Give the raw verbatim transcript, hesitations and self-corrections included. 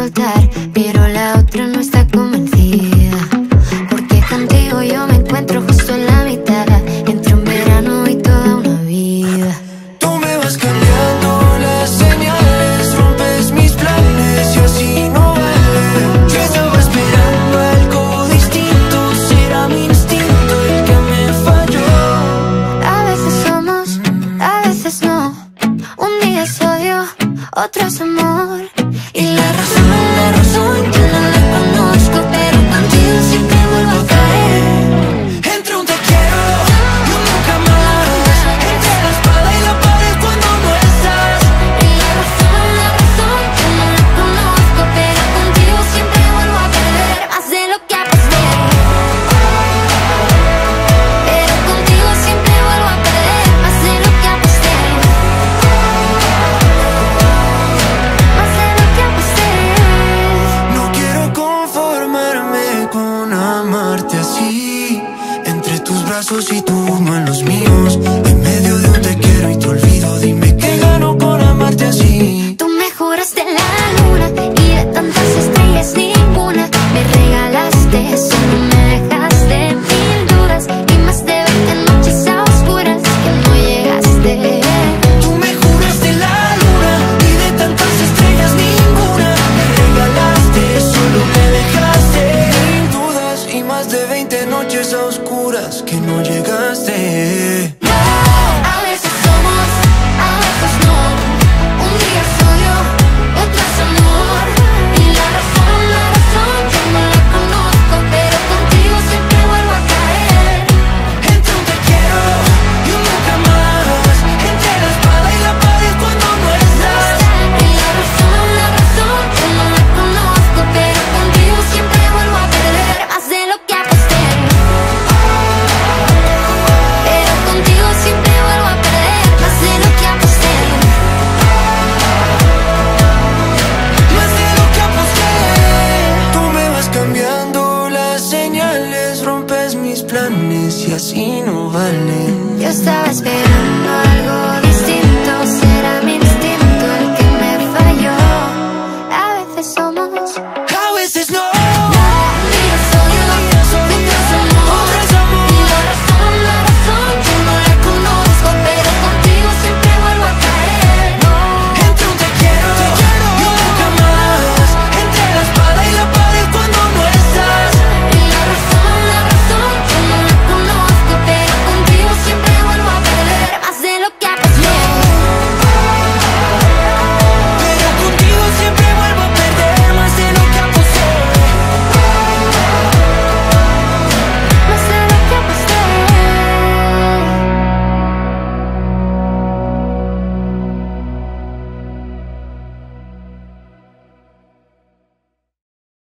soltar, pero la otra no está convencida. Porque contigo yo me encuentro justo en la mitad, entre un verano y toda una vida. Tú me vas cambiando las señales, rompes mis planes y así no vale. Yo estaba esperando algo distinto, será mi instinto el que me falló. A veces somos, a veces no. Un día es odio, otro es amor. Y la razón, la razón yo no la conozco, pero contigo siempre vuelvo a caer. Entre un te quiero y un nunca más, entre la espada y la pared cuando no estás. Y la razón, la razón yo no la conozco, pero contigo siempre vuelvo a perder. Más de lo que aposté, pero contigo siempre vuelvo a perder. Más de lo que aposté, más de lo que aposté. No quiero conformarme con amarte así, entre tus brazos y tu mano en los míos, en medio de un te quiero y te olvido. Dime qué gano con amarte así. Tú me juraste la luna y de tantas estrellas ninguna. Me regalaste, solo me dejaste mil dudas y más de veinte noches a oscuras que no llegaste. Tú me juraste la luna y de tantas estrellas ninguna. Me regalaste, solo me dejaste sin dudas y más de veinte noches a oscuras que no llegaste. A veces somos, a veces no. Un día soy yo, otro es amor. Y la razón, la razón yo no la conozco, pero contigo siempre vuelvo a caer. Entre un te quiero y un nunca más, entre la espada y la pared cuando no estás. Y la razón, la razón yo no la conozco, pero contigo siempre vuelvo a perder. Más de lo que aposté, pero contigo siempre vuelvo a perder. Más de lo que aposté, Más de lo que aposté. Tú me vas cambiando las señales, rompes mis planes y así no vale. yo estaba esperando algo